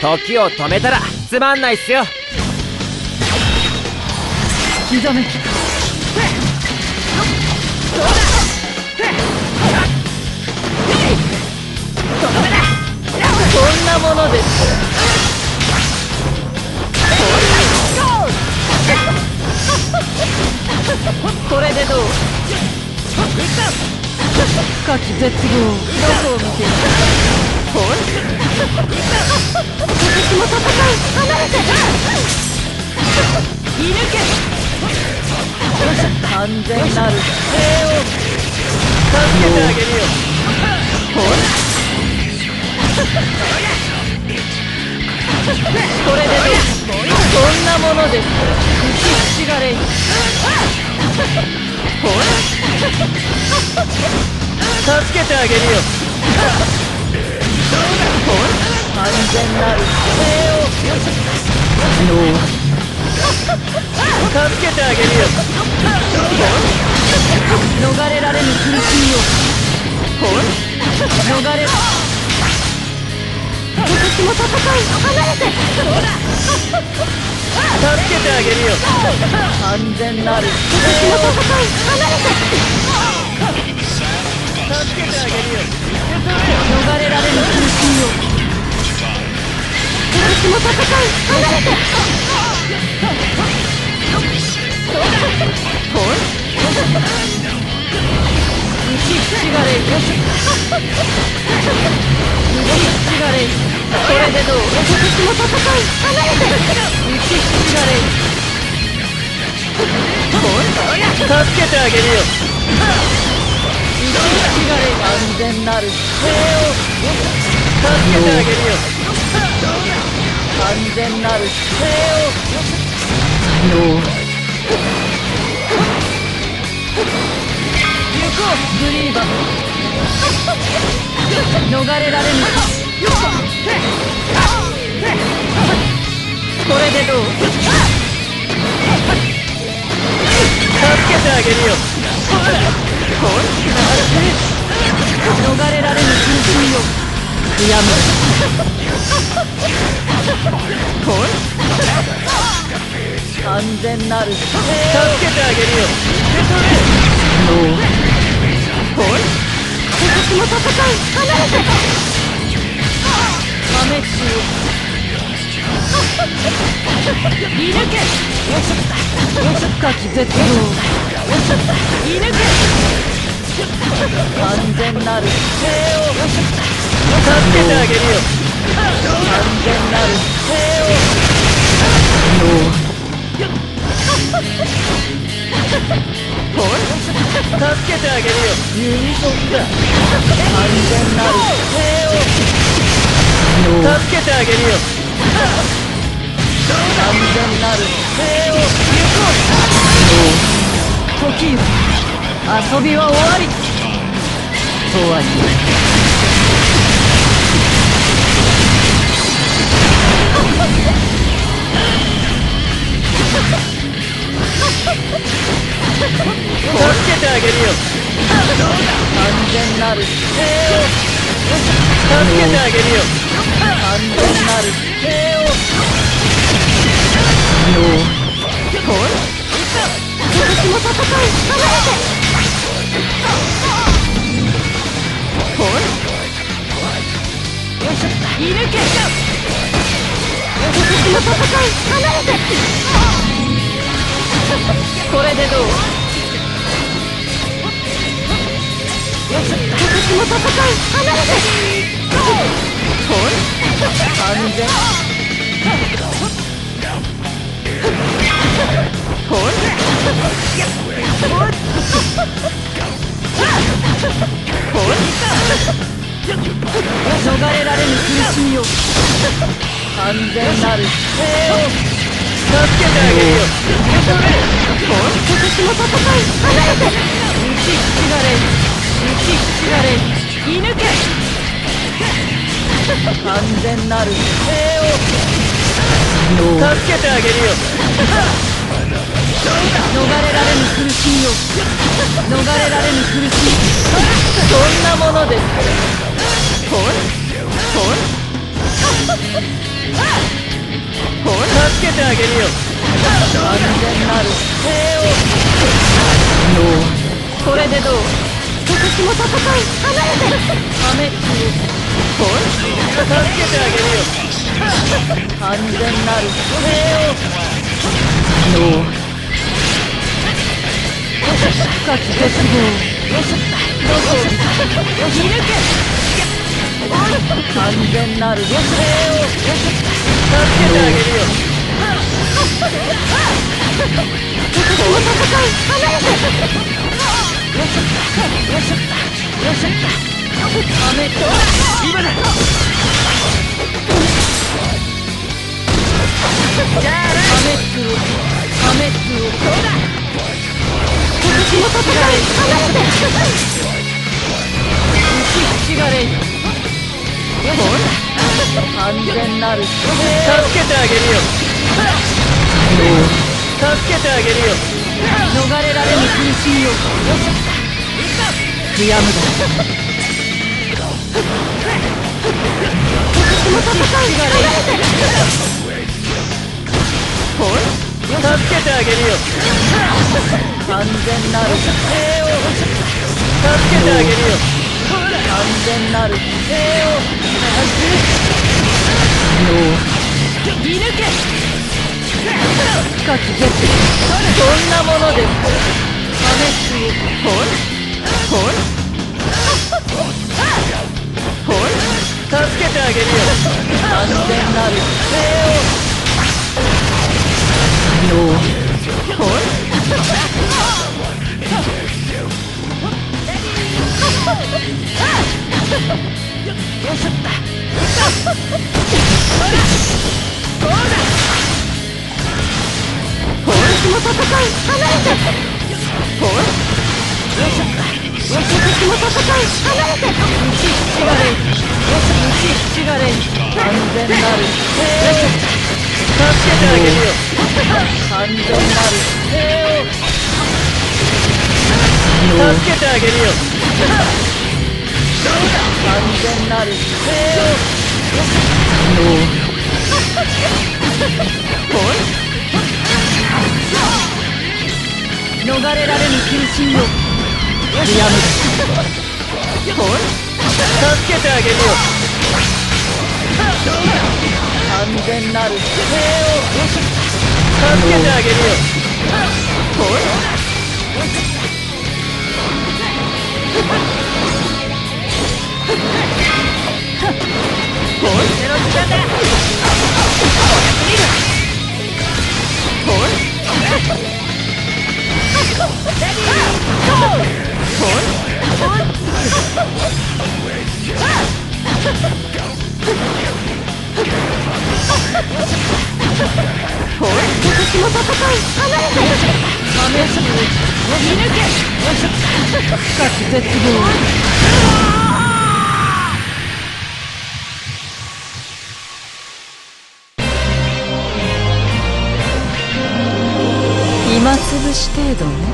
時を止めたらつまんないっすよ。 ひざめき。こんなものです。これでどう？深き絶望、どこを見ている？私も戦う。離れて。射抜け。完全なる平穏。助けてあげるよ。これでどう？こんなものです。打ちひしがれい。助けてあげるよ。完全なる平穏。助けてあげるよ。逃れられぬ苦しみを。逃れ。私も戦う。離れて。助けてあげるよ。完全なる。私も戦う。離れて。助けてあげるよ。逃れられぬ苦しみを。私も戦う。離れて。打ちひしがれい。打ちひしがれい。これでどう？私も戦う。離れて。打ちひしがれい。助けてあげるよ。打ちひしがれい。安全なる平穏。助けてあげるよ。完全なる平穏。行こうブリーバー。逃れられぬ。これでどう？助けてあげるよ。逃れられぬ苦しみを悔やむ。完全なる。助けてあげるよ。私も戦う。離れて。試しを。射抜け。深き絶望。射抜け。完全なる平穏。助けてあげるよ。完全なる平穏。助けてあげるよ。ユニゾンだ。完全なる平穏。助けてあげるよ。完全なる平穏。時よ、遊びは終わり。とはいえ助けてあげるよ。完全なる平穏。助けてあげるよ。完全なる平穏。私も戦う。離れて。射抜け。私も戦う。離れて。これでどう？私も戦う。離れて。完全。逃れられぬ苦しみを。完全なる平穏。助けてあげるよ。私も戦う。離れて。打ちひしがれい。打ちひしがれい。射抜け。完全なる平穏。助けてあげるよ。逃れられぬ苦しみを。逃れられぬ苦しみ。そんなものです。 けてあげるよ。 完全なる平穏。これでどう？私も戦い離れて。破滅をほい助けてあげるよ。 完全なる平穏。深き絶望。どこを見抜け。完全なる平穏。 助けてあげるよ。 私も戦い離れて。 今だ。じゃあな。 破滅をそうだ。私も戦い離れて。打ちひしがれ。完全なる助けてあげるよ。助けてあげるよ。 逃れられぬ苦しみを悔やむだ。私も戦い離れて。ほい助けてあげるよ。 完全なる平穏。 助けてあげるよ。 完全なる平穏。見抜け。深き絶そんなものです。破滅をほいほいほい助けてあげるよ。 完全なる平穏。ほいよいしょったそうだ。私も戦い離れて。ほいよいしょった。私も戦い離れて。打ちひしがれ。打ちひしがれ。完全なる平穏。 助けてあげるよ。 完全なる平穏。 助けてあげるよ。 完全なる平穏。ほい逃れられぬ苦しみを悔やむだ。ほい助けてあげるよ。 完全なる平穏。 助けてあげるよ。 ほいほい手の時間だ。 ほいほい私も戦い離れて。破滅を見抜け。深き絶望。暇つぶし程度ね。